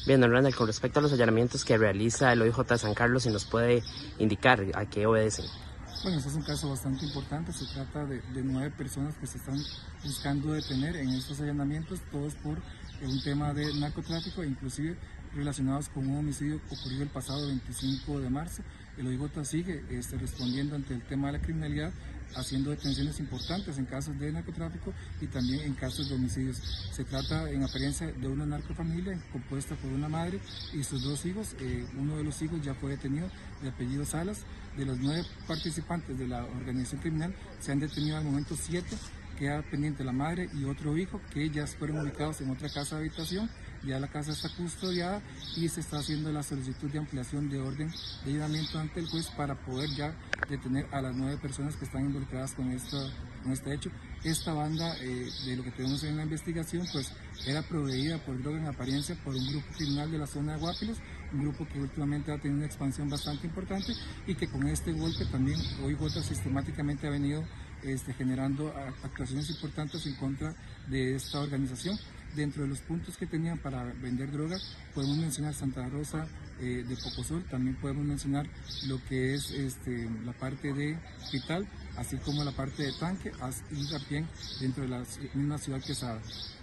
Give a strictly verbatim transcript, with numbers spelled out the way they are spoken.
Bien, don Randall, con respecto a los allanamientos que realiza el O I J de San Carlos, si nos puede indicar a qué obedecen. Bueno, este es un caso bastante importante, se trata de, de nueve personas que se están buscando detener en estos allanamientos, todos por eh, un tema de narcotráfico, inclusive relacionados con un homicidio ocurrido el pasado veinticinco de marzo. El O I J sigue este, respondiendo ante el tema de la criminalidad, haciendo detenciones importantes en casos de narcotráfico y también en casos de homicidios. Se trata en apariencia de una narcofamilia compuesta por una madre y sus dos hijos. Eh, uno de los hijos ya fue detenido, de apellido Salas. De los nueve participantes de la organización criminal se han detenido al momento siete. Queda pendiente la madre y otro hijo que ya fueron ubicados en otra casa de habitación. Ya la casa está custodiada y se está haciendo la solicitud de ampliación de orden de allanamiento ante el juez para poder ya detener a las nueve personas que están involucradas con, esto, con este hecho. Esta banda, eh, de lo que tenemos en la investigación, pues era proveída por droga en apariencia por un grupo criminal de la zona de Guápilos, un grupo que últimamente ha tenido una expansión bastante importante y que con este golpe también O I J sistemáticamente ha venido este, generando actuaciones importantes en contra de esta organización. Dentro de los puntos que tenían para vender droga, podemos mencionar Santa Rosa eh, de Pocosol, también podemos mencionar lo que es este, la parte de Vital, así como la parte de Tanque y también dentro de la misma ciudad Quesada.